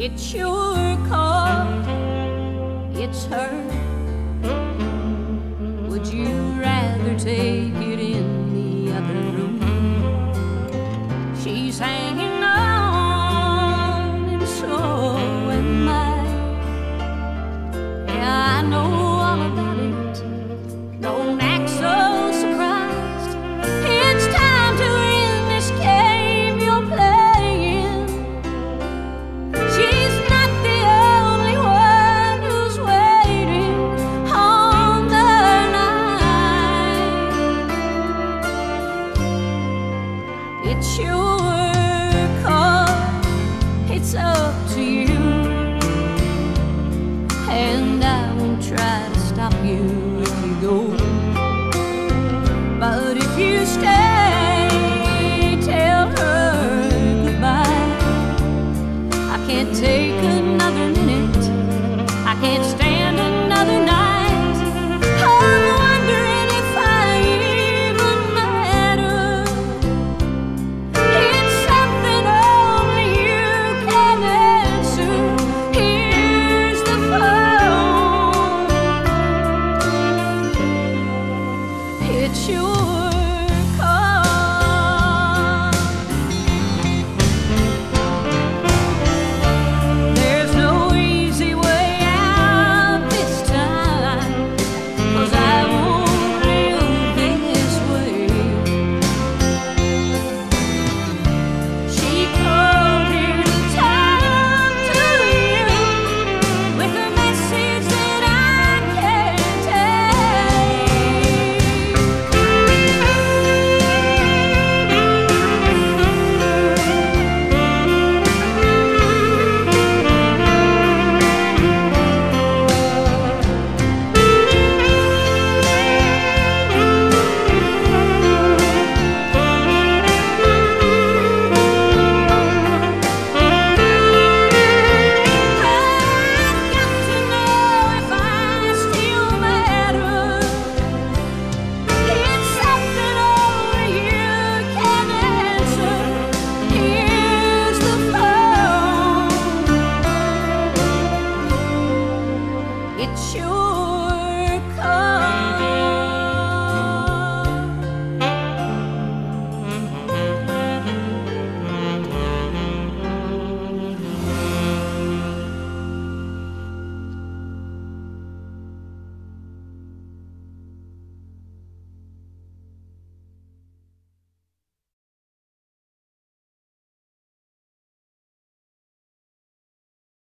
It's your call, it's her. Would you rather take it in the other room? She's hanging on, and so am I. Yeah, I know all about it. Don't act so surprised. It's time to end this game you're playing. She's not the only one who's waiting on the line. It's your call, it's up to you, and I won't try to stop you.